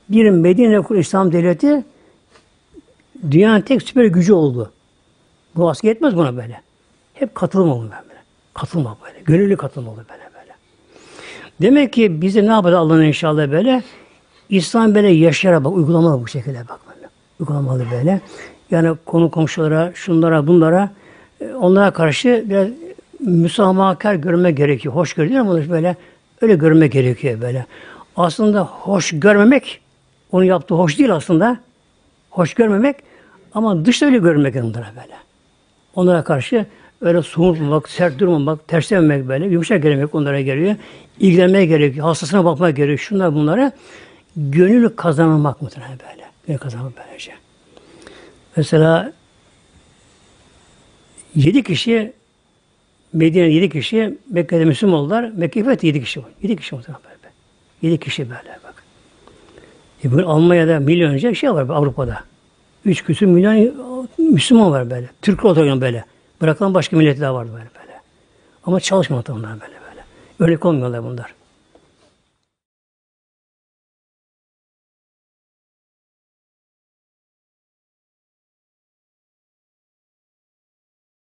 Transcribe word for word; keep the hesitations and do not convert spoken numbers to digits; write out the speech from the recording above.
bir Medine kur İslam devleti dünyanın tek süper gücü oldu. Bu asker yetmez buna böyle. Hep katılım oldu böyle. Katılma böyle. Gönüllü katılım oldu böyle böyle. Demek ki bize ne yapacağız Allah'ın inşallah böyle? İslam böyle yaşayarak bak, uygulamalı bu şekilde bak böyle. Uygulamalı böyle. Yani konu komşulara, şunlara, bunlara e, onlara karşı biraz müsamahakar görmek gerekiyor. Hoş görüyor ama böyle öyle görmek gerekiyor böyle. Aslında hoş görmemek, onu yaptığı hoş değil aslında. Hoş görmemek ama dışta öyle görmek onlara böyle. Onlara karşı öyle soğutmamak, sert durmamak, terslememek böyle. Yumuşak gelmek onlara geliyor. İlgilenmeye gerekiyor. Hastasına bakmak gerekiyor. Şunlar bunlara gönül kazanmak muhtemelen böyle. Gönül kazanmak böylece. Mesela yedi kişi Medine'de yedi kişi Mekke'de Müslüman oldular. Mekke'de fethi yedi kişi var. Yedi kişi muhtemelen böyle. Yedi kişi böyle bak. E bugün Almanya'da milyonca şey var Avrupa'da. Üç küsur milyon Müslüman var böyle. Türk oturuyor böyle. Bırakılan başka milletler vardı böyle böyle. Ama çalışmadı onlar böyle böyle. Örnek olmuyorlar bunlar.